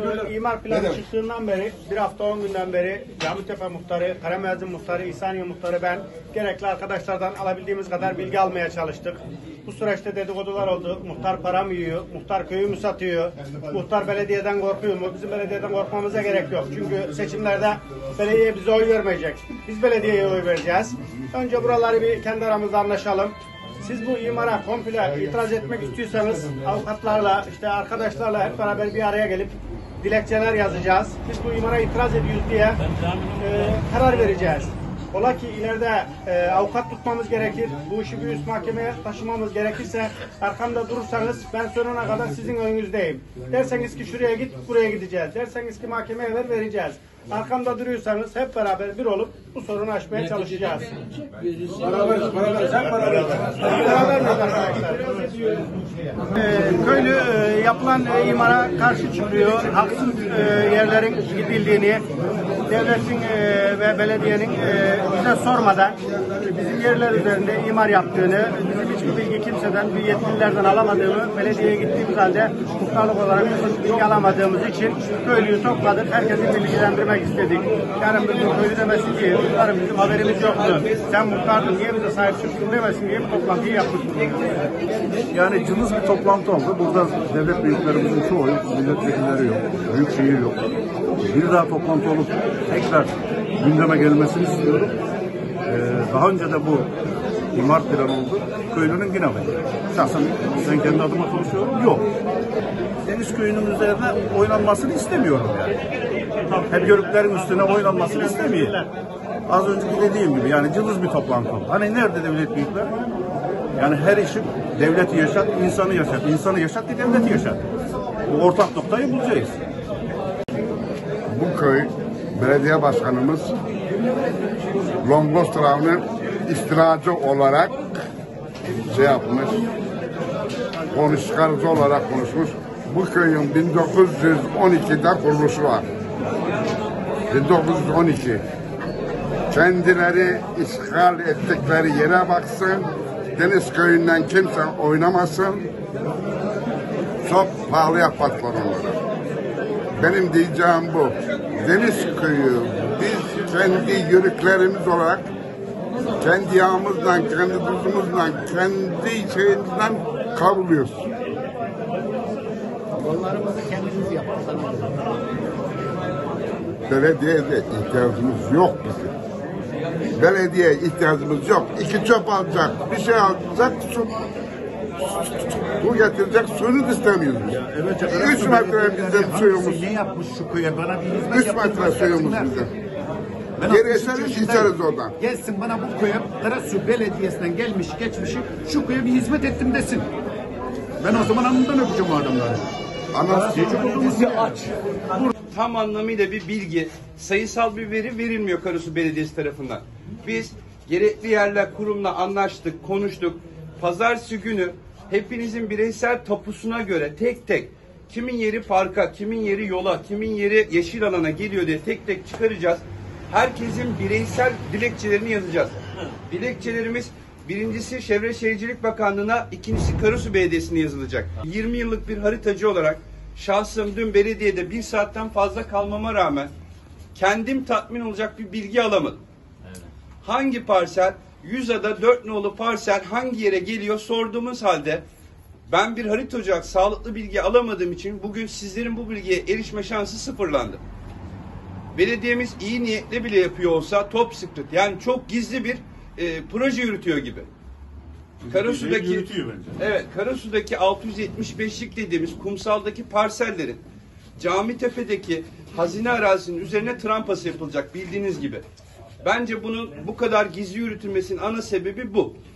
imar planı çıktığından beri, bir hafta 10 günden beri Camitepe Muhtarı, Karamüezzin Muhtarı, İhsaniye Muhtarı ben gerekli arkadaşlardan alabildiğimiz kadar bilgi almaya çalıştık. Bu süreçte dedikodular oldu. Muhtar para mı yiyor? Muhtar köyü mü satıyor? Muhtar belediyeden korkuyor mu? Bizim belediyeden korkmamıza gerek yok. Çünkü seçimlerde belediye bize oy vermeyecek. Biz belediyeye oy vereceğiz. Önce buraları bir kendi aramızda anlaşalım. Siz bu imara komple itiraz etmek istiyorsanız avukatlarla, işte arkadaşlarla hep beraber bir araya gelip dilekçeler yazacağız. Biz bu imara itiraz ediyoruz diye karar vereceğiz. Ola ki ileride avukat tutmamız gerekir. Bu işi bir üst mahkemeye taşımamız gerekirse arkamda durursanız ben sonuna kadar sizin önünüzdeyim. Derseniz ki şuraya git, buraya gideceğiz. Derseniz ki mahkemeye vereceğiz. Arkamda duruyorsanız hep beraber bir olup bu sorunu aşmaya çalışacağız. Köylü yapılan imara karşı çıkıyor. Haksız yerlerin gidildiğini, devletin ve belediyenin bize sormadan bizim yerler üzerinde imar yaptığını, bizim hiçbir bilgi kimseden, bir yetkililerden alamadığımı, belediyeye gittiğimiz halde muhtarlık olarak bilgi alamadığımız için köylüyü topladık. Herkesi bilgilendirmek istedik. Yarın bir gün köylü demesin ki muhtarım bizim haberimiz yoktu. Sen muhtardın niye bize sahip çıktın demesin diye bir toplantıyı yaptık. Yani cılız bir toplantı oldu. Burada devlet büyüklerimizin çoğu yok, milletvekilleri yok, büyükşehir yok. Bir daha toplantı olup tekrar gündeme gelmesini istiyorum. Daha önce de bu imar planı oldu. Köylünün yine var. Şahsen ben kendi adıma konuşuyorum. Yok. Deniz köyünün üzerine oynanmasını istemiyorum yani. Hep yörüklerin üstüne oynanmasını istemiyorum. Az önceki dediğim gibi yani cılız bir toplantı oldu. Hani nerede devlet büyükler? Yani her işi devleti yaşat, insanı yaşat. İnsanı yaşat, devleti yaşat. Bu ortak noktayı bulacağız. Bu köy belediye başkanımız Longos tarafının istiracı olarak yapmış, çıkarıcı olarak konuşmuş. Bu köyün 1912'de kuruluşu var. 1912. Kendileri işgal ettikleri yere baksın, Deniz köyünden kimse oynamasın, çok pahalıya patlar onları. Benim diyeceğim bu. Deniz köyü biz kendi yörüklerimiz olarak kendi yağımızla, kendi tuzumuzla, kendi şeyimizden kavruluyoruz. Yollarımızı kendimiz yaparsak. Belediyeye de ihtiyacımız yok bizim. Belediye ihtiyacımız yok. İki çöp alacak, bir şey alacak, su getirecek, suyunu da istemiyoruz biz. Evet, 3 metre bizim suyumuz. Ne yapmış şu köye? Bana bir hizmet 3 metre suyumuz bizim. Gerisini içeriz oradan. Gelsin bana bu köye Karasu Belediyesi'nden gelmiş geçmişi şu köye bir hizmet ettim desin. Ben o zaman alnından öpeceğim o adamları. Anasını aç. Tam anlamıyla bir bilgi, sayısal bir veri verilmiyor Karasu Belediyesi tarafından. Biz gerekli yerler kurumla anlaştık, konuştuk. Pazartesi günü hepinizin bireysel tapusuna göre tek tek kimin yeri parka, kimin yeri yola, kimin yeri yeşil alana geliyor diye tek tek çıkaracağız. Herkesin bireysel dilekçelerini yazacağız. Dilekçelerimiz birincisi Çevre Şehircilik Bakanlığı'na, ikincisi Karasu Belediyesi'ne yazılacak. 20 yıllık bir haritacı olarak şahsım dün belediyede 1 saatten fazla kalmama rağmen kendim tatmin olacak bir bilgi alamadım. Evet. Hangi parsel, 100 ada 4 nolu parsel hangi yere geliyor sorduğumuz halde ben bir haritacı olarak sağlıklı bilgi alamadığım için bugün sizlerin bu bilgiye erişme şansı sıfırlandı. Belediyemiz iyi niyetle bile yapıyor olsa top secret, yani çok gizli bir proje yürütüyor gibi. Karasu'daki, evet, Karasu'daki 675'lik dediğimiz kumsaldaki parsellerin Camitepe'deki hazine arazisinin üzerine trampası yapılacak bildiğiniz gibi. Bence bunun bu kadar gizli yürütülmesinin ana sebebi bu.